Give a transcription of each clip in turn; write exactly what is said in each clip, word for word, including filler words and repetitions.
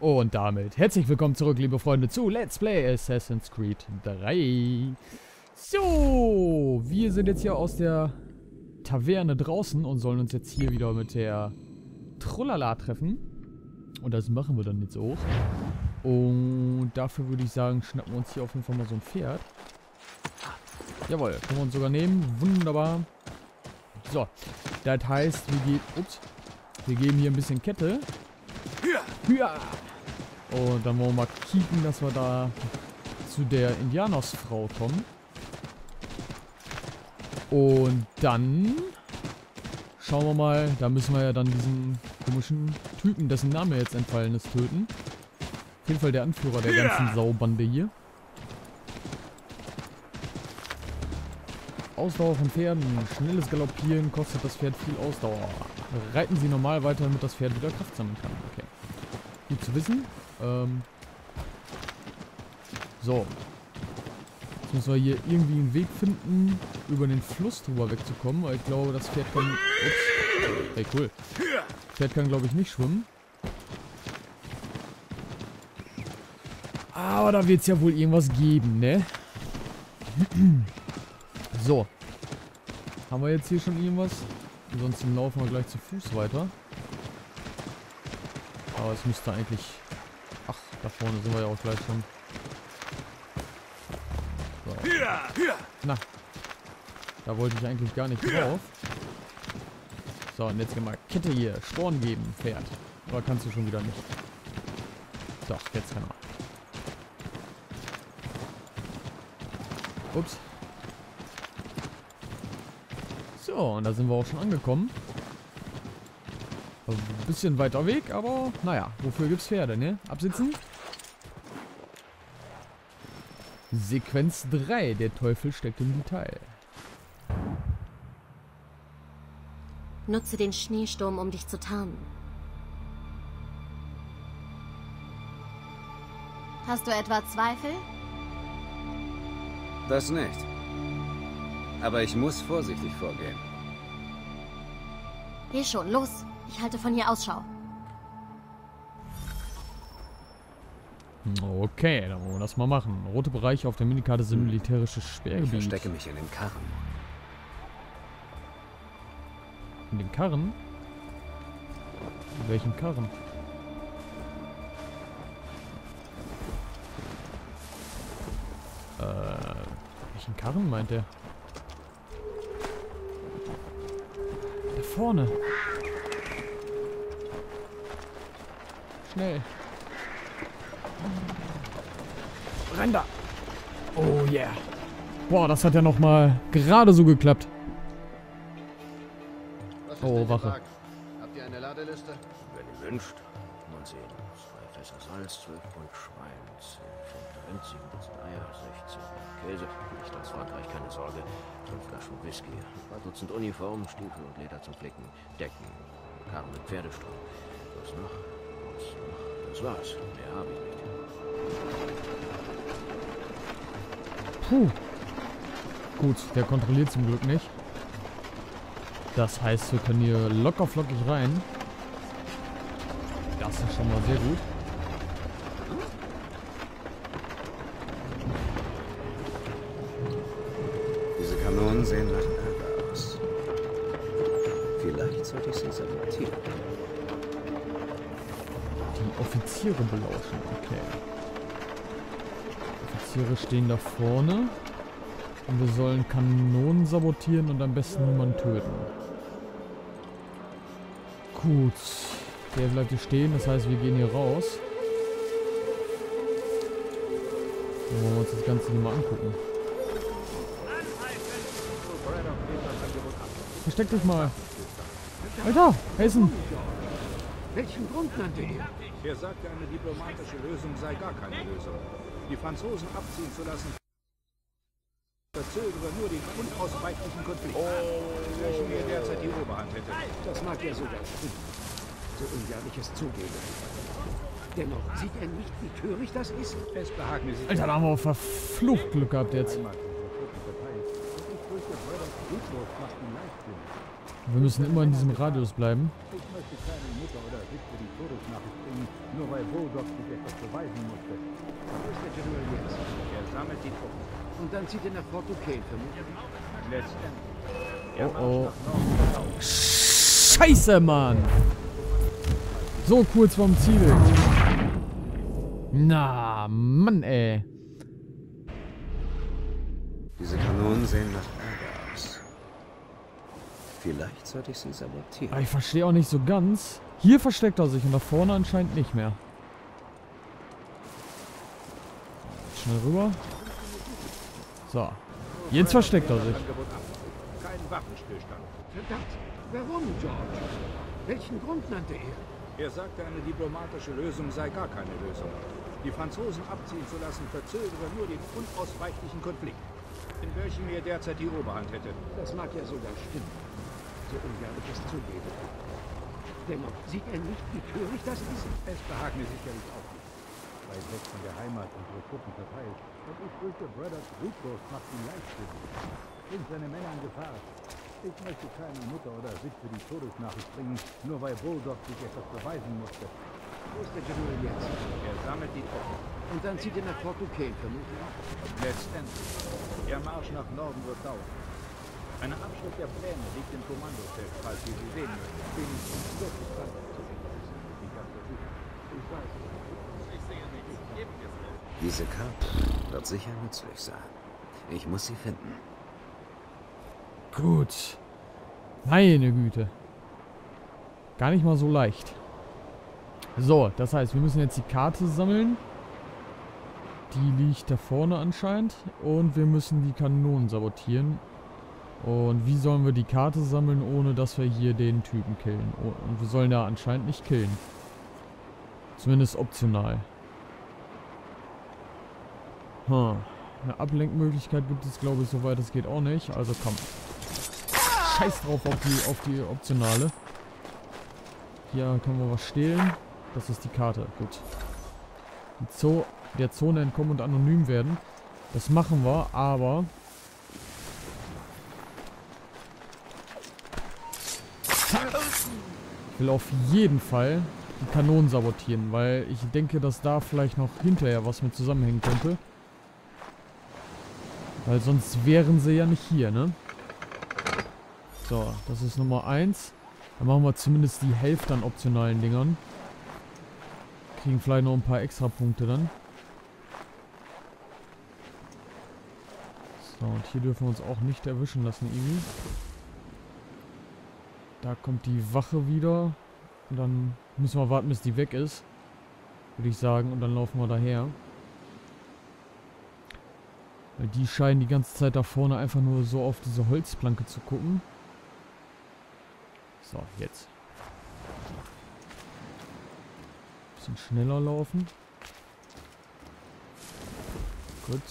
Und damit herzlich willkommen zurück, liebe Freunde, zu Let's Play Assassin's Creed drei. So, wir sind jetzt hier aus der Taverne draußen und sollen uns jetzt hier wieder mit der Trullala treffen. Und das machen wir dann jetzt auch. Und dafür würde ich sagen, schnappen wir uns hier auf jeden Fall mal so ein Pferd. Jawohl, können wir uns sogar nehmen. Wunderbar. So, das heißt, wir geben, ups, wir geben hier ein bisschen Kette. Ja. Und dann wollen wir mal kicken, dass wir da zu der Indianersfrau kommen. Und dann schauen wir mal, da müssen wir ja dann diesen komischen Typen, dessen Name jetzt entfallen ist, töten. Auf jeden Fall der Anführer der ganzen Saubande hier. Ausdauer von Pferden. Schnelles Galoppieren kostet das Pferd viel Ausdauer. Reiten Sie normal weiter, damit das Pferd wieder Kraft sammeln kann. Okay. Gut zu wissen. Ähm so. Jetzt müssen wir hier irgendwie einen Weg finden, über den Fluss drüber wegzukommen. Weil ich glaube, das Pferd kann... Ups. Hey, cool. Das Pferd kann, glaube ich, nicht schwimmen. Aber da wird es ja wohl irgendwas geben, ne? So. Haben wir jetzt hier schon irgendwas? Ansonsten laufen wir gleich zu Fuß weiter. Aber es müsste eigentlich... Ach, da vorne sind wir ja auch gleich schon. So. Na. Da wollte ich eigentlich gar nicht drauf. So, und jetzt gehen wir Kette hier. Sporen geben, Pferd. Oder kannst du schon wieder nicht? Doch, jetzt kann er. Ups. So, und da sind wir auch schon angekommen. Also ein bisschen weiter Weg, aber naja, wofür gibt's Pferde, ne? Absitzen. Sequenz drei, der Teufel steckt im Detail. Nutze den Schneesturm, um dich zu tarnen. Hast du etwa Zweifel? Das nicht. Aber ich muss vorsichtig vorgehen. Geh schon, los. Ich halte von hier Ausschau. Okay, dann wollen wir das mal machen. Rote Bereiche auf der Minikarte sind militärisches Ich Sperrgebiet. verstecke mich in den Karren. In den Karren? In welchen Karren? Äh, welchen Karren meint er? Da vorne. Schnell. Renn da. Oh yeah. Boah, das hat ja noch mal gerade so geklappt. Oh, Wache. Habt ihr eine Ladeliste? Wenn ihr wünscht. Mal sehen. Zwei Fässer Salz, zwölf Pfund Schwein, zehn Pfund Rind, siebzehn Eier, sechzehn Pfund Käse. Nicht aus Frankreich, keine Sorge. Fünf Flaschen Whisky, ein paar Dutzend Uniformen, Stiefel und Leder zum Flicken, Decken, Karren mit Pferdestroh. Was noch? Was noch? Das war's. Mehr habe ich nicht. Puh. Gut, der kontrolliert zum Glück nicht. Das heißt, wir können hier locker flockig rein. Das ist schon mal sehr gut. Diese Kanonen sehen nach Lager aus. Vielleicht sollte ich sie sabotieren. Die Offiziere belauschen, okay. Offiziere stehen da vorne. Und wir sollen Kanonen sabotieren und am besten niemanden töten. Gut. Der bleibt hier stehen, das heißt, wir gehen hier raus. Dann wollen wir uns das Ganze mal angucken. Versteckt euch mal. Alter, Hessen. Welchen Grund nannte er? Er sagte, eine diplomatische Lösung sei gar keine Lösung. Die Franzosen abziehen zu lassen, verzögere nur den unausweichlichen Konflikt, welchen er derzeit die Oberhand hätte. Das mag ja sogar stimmen, so ungern ich es zugebe. Dennoch sieht er nicht, wie töricht das ist. Es behagt mir, Alter, da haben wir verflucht Glück gehabt jetzt. Wir müssen immer in diesem Radius bleiben. Ich möchte keine Mutter oder Witwe die Todesnachricht bringen, nur weil Bulldog sich etwas beweisen musste. Wo ist der General jetzt? Er sammelt die Truppen. Und dann zieht er nach Fort Duquesne, vermutlich. Letztendlich. Er Oh, oh. marscht nach Norden und South. Scheiße, Mann! So kurz vorm Ziel. Na, Mann, ey. Diese Kanonen sehen nach Ärger aus. Vielleicht sollte ich sie sabotieren. Aber ich verstehe auch nicht so ganz. Hier versteckt er sich und da vorne anscheinend nicht mehr. Schnell rüber. So. Jetzt versteckt er sich. Angebot ab. Kein Waffenstillstand. Verdammt. Warum, George? Welchen Grund nannte er? Er sagte, eine diplomatische Lösung sei gar keine Lösung. Die Franzosen abziehen zu lassen, verzögere nur den unausweichlichen Konflikt, in welchem er derzeit die Oberhand hätte. Das mag ja sogar stimmen, so ungern ich es zugebe. Dennoch sieht er nicht, wie töricht das ist. Es behagt mir sicherlich auch nicht. Weit weg von der Heimat unsere Truppen verteilt. Und ich fürchte, Brothers Blutwurst macht ihn leichtsinnig. Bringt seine Männer in Gefahr. Ich möchte keine Mutter oder Witwe die Todesnachricht bringen, nur weil Bulldog sich etwas beweisen musste. Wo ist der General jetzt? Er sammelt die Truppen. Und dann zieht er nach Fort Duquesne, vermutlich. Letztendlich. Der Marsch nach Norden wird dauern. Eine Abschrift der Pläne liegt im Kommandofeld, falls Sie sie sehen möchten. Wenigstens wirklich dran zu sehen. Ich habe versichert. Ich weiß. Ich sehe nichts. Geben wir es. Diese Karte wird sicher nützlich sein. Ich muss sie finden. Gut. Meine Güte. Gar nicht mal so leicht. So, das heißt, wir müssen jetzt die Karte sammeln. Die liegt da vorne anscheinend. Und wir müssen die Kanonen sabotieren. Und wie sollen wir die Karte sammeln, ohne dass wir hier den Typen killen? Und wir sollen da anscheinend nicht killen. Zumindest optional. Hm. Eine Ablenkmöglichkeit gibt es, glaube ich, soweit es geht auch nicht. Also komm. Scheiß drauf auf die, auf die optionale. Hier können wir was stehlen. Das ist die Karte. Gut. Die Zo der Zone entkommen und anonym werden. Das machen wir, aber... Ich will auf jeden Fall die Kanonen sabotieren, weil ich denke, dass da vielleicht noch hinterher was mit zusammenhängen könnte. Weil sonst wären sie ja nicht hier, ne? So, das ist Nummer eins. Dann machen wir zumindest die Hälfte an optionalen Dingern. Kriegen vielleicht noch ein paar extra Punkte dann. So, und hier dürfen wir uns auch nicht erwischen lassen irgendwie. Da kommt die Wache wieder. Und dann müssen wir warten, bis die weg ist. Würde ich sagen. Und dann laufen wir daher. Weil die scheinen die ganze Zeit da vorne einfach nur so auf diese Holzplanke zu gucken. So, jetzt. Bisschen schneller laufen. Gut.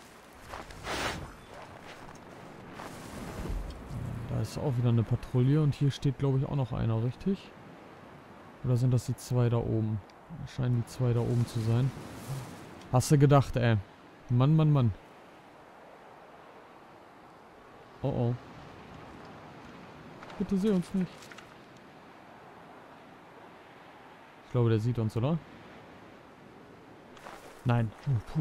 Da ist auch wieder eine Patrouille und hier steht, glaube ich, auch noch einer, richtig? Oder sind das die zwei da oben? Scheinen die zwei da oben zu sein. Hast du gedacht, ey. Mann, Mann, Mann. Oh oh. Bitte seh uns nicht. Ich glaube, der sieht uns, oder? Nein. Puh, puh.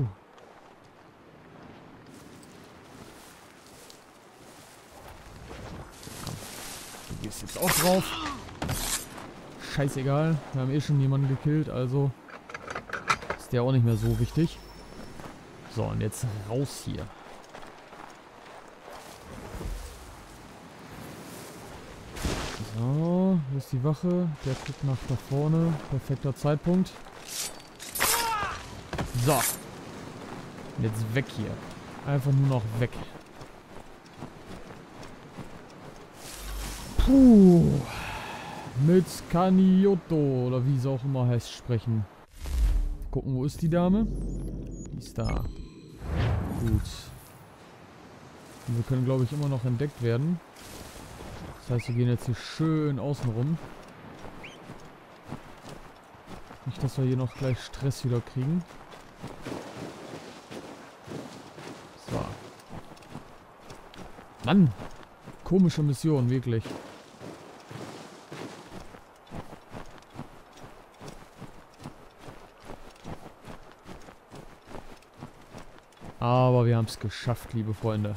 Komm. Du gehst jetzt auch drauf. Scheißegal. Wir haben eh schon jemanden gekillt, also ist der auch nicht mehr so wichtig. So, und jetzt raus hier. So, hier ist die Wache. Der guckt nach da vorne. Perfekter Zeitpunkt. So. Und jetzt weg hier. Einfach nur noch weg. Puh. Mit Kanioto, oder wie sie auch immer heißt, sprechen. Gucken, wo ist die Dame? Die ist da. Gut. Und wir können, glaube ich, immer noch entdeckt werden. Das heißt, wir gehen jetzt hier schön außen rum. Nicht, dass wir hier noch gleich Stress wieder kriegen. So. Mann! Komische Mission, wirklich. Aber wir haben es geschafft, liebe Freunde.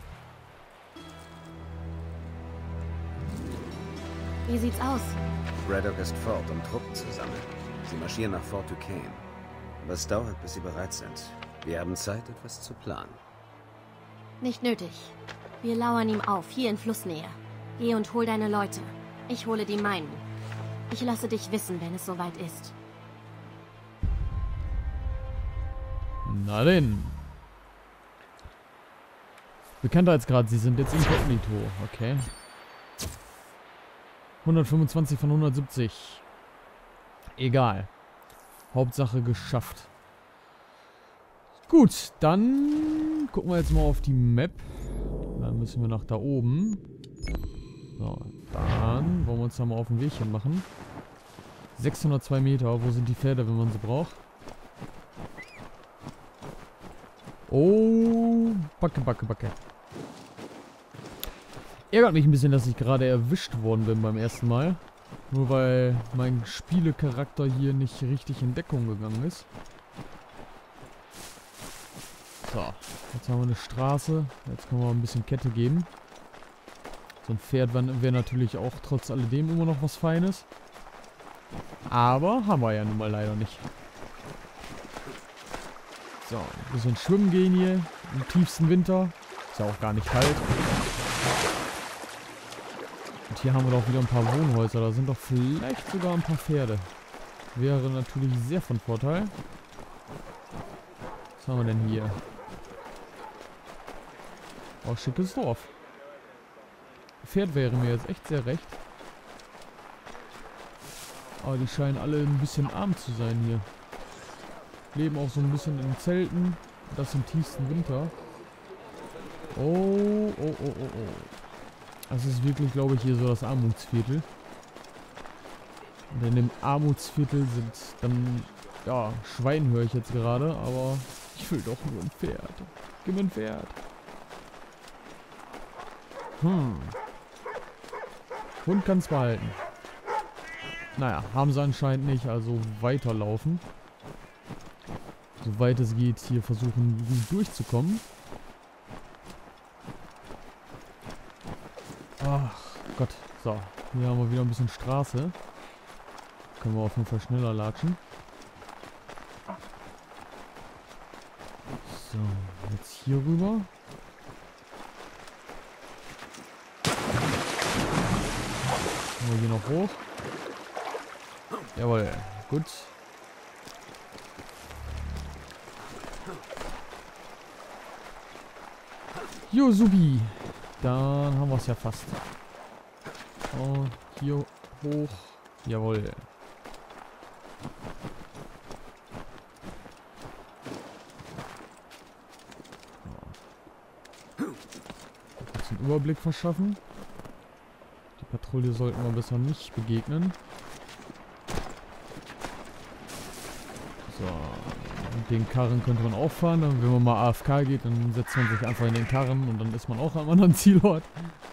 Wie sieht's aus? Braddock ist fort, um Truppen zu sammeln. Sie marschieren nach Fort Duquesne. Aber es dauert, bis sie bereit sind. Wir haben Zeit, etwas zu planen. Nicht nötig. Wir lauern ihm auf, hier in Flussnähe. Geh und hol deine Leute. Ich hole die meinen. Ich lasse dich wissen, wenn es soweit ist. Na denn. Bekanntheitsgrad, sie sind jetzt inkognito. Okay. hundertfünfundzwanzig von hundertsiebzig. Egal. Hauptsache geschafft. Gut, dann gucken wir jetzt mal auf die Map. Dann müssen wir nach da oben. So, dann wollen wir uns da mal auf den Weg hin machen. sechshundertzwei Meter. Wo sind die Pferde, wenn man sie braucht? Oh, Backe, Backe, Backe. Ärgert mich ein bisschen, dass ich gerade erwischt worden bin beim ersten Mal. Nur weil mein Spielecharakter hier nicht richtig in Deckung gegangen ist. So, jetzt haben wir eine Straße. Jetzt können wir ein bisschen Kette geben. So ein Pferd wäre wär natürlich auch trotz alledem immer noch was Feines. Aber haben wir ja nun mal leider nicht. So, ein bisschen schwimmen gehen hier im tiefsten Winter. Ist ja auch gar nicht kalt. Und hier haben wir doch wieder ein paar Wohnhäuser. Da sind doch vielleicht sogar ein paar Pferde. Wäre natürlich sehr von Vorteil. Was haben wir denn hier? Oh, schickes Dorf. Pferd wäre mir jetzt echt sehr recht. Aber die scheinen alle ein bisschen arm zu sein hier. Leben auch so ein bisschen in Zelten. Das im tiefsten Winter. Oh, oh, oh, oh, oh. Das ist wirklich, glaube ich, hier so das Armutsviertel. Und in dem Armutsviertel sind dann, ja, Schwein höre ich jetzt gerade, aber ich will doch nur ein Pferd. Gib mir ein Pferd. Hm. Hund kann's behalten. Naja, haben sie anscheinend nicht, also weiterlaufen. Soweit es geht, hier versuchen gut durchzukommen. Ach Gott, so. Hier haben wir wieder ein bisschen Straße. Können wir auf jeden Fall schneller latschen. So, jetzt hier rüber. Gehen wir hier noch hoch. Jawohl, gut. Jo, subi. Dann haben wir es ja fast. Und hier hoch. Jawohl. Jetzt einen Überblick verschaffen. Die Patrouille sollten wir besser nicht begegnen. So. Mit den Karren könnte man auch fahren. Dann, wenn man mal A F K geht, dann setzt man sich einfach in den Karren und dann ist man auch am anderen Zielort.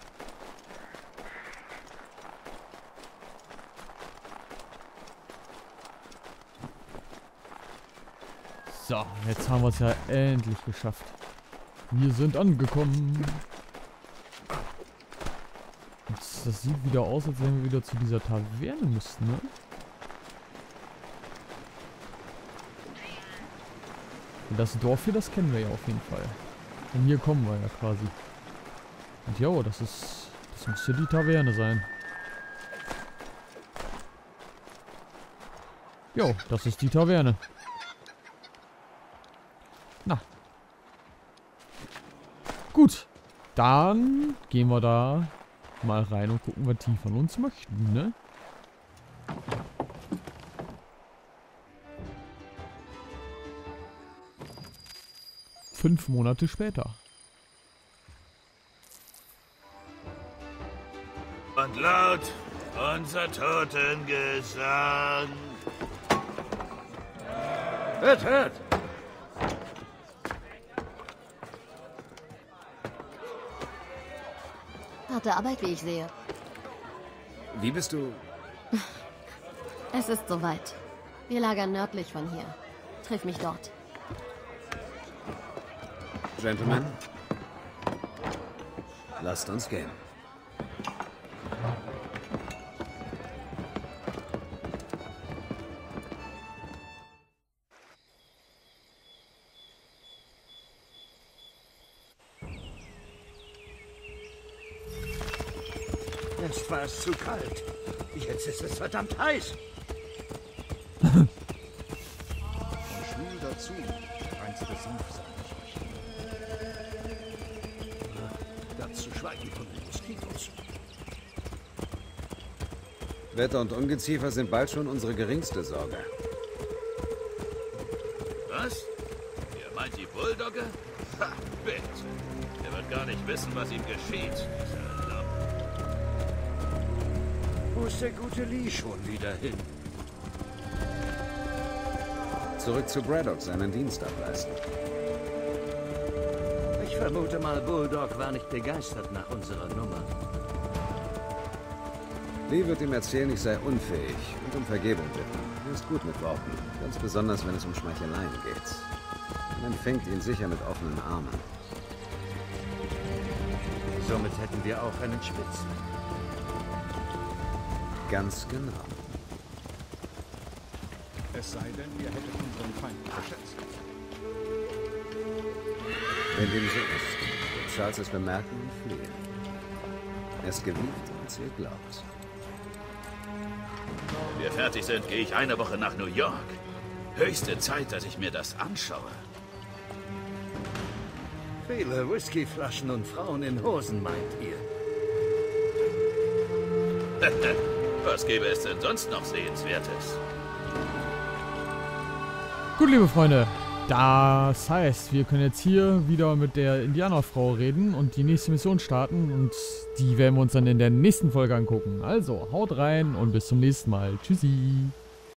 So, jetzt haben wir es ja endlich geschafft. Wir sind angekommen. Und das sieht wieder aus, als wenn wir wieder zu dieser Taverne müssten, ne? Und das Dorf hier, das kennen wir ja auf jeden Fall. Und hier kommen wir ja quasi. Und jo, das ist... Das müsste die Taverne sein. Jo, das ist die Taverne. Na. Gut. Dann gehen wir da mal rein und gucken, was die von uns möchten, ne? Fünf Monate später. Und laut unser Totengesang. Hört, hört! Harte Arbeit, wie ich sehe. Wie bist du? Es ist soweit. Wir lagern nördlich von hier. Triff mich dort. Gentlemen, lasst uns gehen. Erst war es zu kalt. Jetzt ist es verdammt heiß. Und schwül dazu. Reinste Senfsaft. Ganz zu schweigen von den Moskitos. Wetter und Ungeziefer sind bald schon unsere geringste Sorge. Was? Ihr meint die Bulldogge? Ha, bitte. Er wird gar nicht wissen, was ihm geschieht, dieser Lamm. Wo ist der gute Lee schon wieder hin? Zurück zu Braddock seinen Dienst ableisten. Ich vermute mal, Bulldog war nicht begeistert nach unserer Nummer. Lee wird ihm erzählen, ich sei unfähig und um Vergebung bitten. Er ist gut mit Worten, ganz besonders, wenn es um Schmeicheleien geht. Man empfängt ihn sicher mit offenen Armen. Somit hätten wir auch einen Spitz. Ganz genau. Es sei denn, ihr hättet unseren Feind verschätzt. Wenn dem so ist, wird Charles es bemerken und fliehen. Er ist gewieft und sie glaubt. Wenn wir fertig sind, gehe ich eine Woche nach New York. Höchste Zeit, dass ich mir das anschaue. Viele Whiskyflaschen und Frauen in Hosen, meint ihr? Was gäbe es denn sonst noch Sehenswertes? Gut, liebe Freunde, das heißt, wir können jetzt hier wieder mit der Indianerfrau reden und die nächste Mission starten und die werden wir uns dann in der nächsten Folge angucken. Also, haut rein und bis zum nächsten Mal. Tschüssi.